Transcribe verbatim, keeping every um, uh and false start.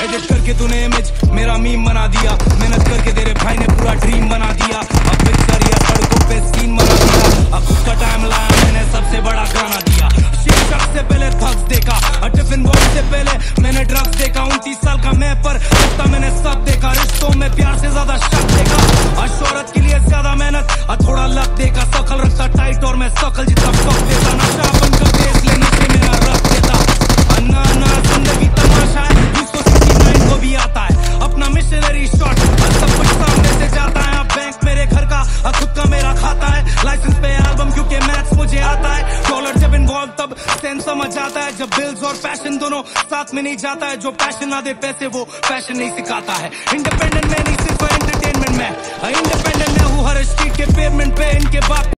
Edit करके तूने image मेरा मीम बना दिया, मेहनत करके तेरे भाई ने पूरा ड्रीम बना दिया। अब पिक्चर या सड़कों पे सीन बना दिया, अब खुद का टाइम लाया मैंने सबसे बड़ा गाना दिया। शीर्षक से पहले थक्स देखा, टिफिन बॉक्स से पहले मैंने ड्रग्स देखा। उनतीस साल का मैं पर हफ्ता मैंने सब देखा, रिश्तों में प्यार से ज्यादा शक देखा। और शोहरत के लिए ज्यादा मेहनत और थोड़ा लक देखा। शकल रखता टाइट और मैं शकल जितना फक देता। नशा बनकर देश लेने से मेरा रख देता। अन्ना अन्ना जिंदगी तमाशा है, जिसको सिक्सटी नाइन को भी आता है अपना मिशनरी शॉट। सब कुछ सामने से जाता है, अब बैंक मेरे घर का और खुद का मेरा खाता है। लाइसेंस पे एल्बम क्योंकि मैथ्स मुझे आता है। डॉलर जब इन्वॉल्व तब सेंस समझ आता है, जब बिल्स और पैशन दोनों साथ में नहीं जाता है। जो पैशन ना दे पैसे वो पैशन नहीं सिखाता है। इंडिपेंडेंट मैं नहीं सिर्फ एंटरटेनमेंट में, इंडिपेंडेंट मैं हूँ हर स्ट्रीट के पेमेंट पे। इनके बाप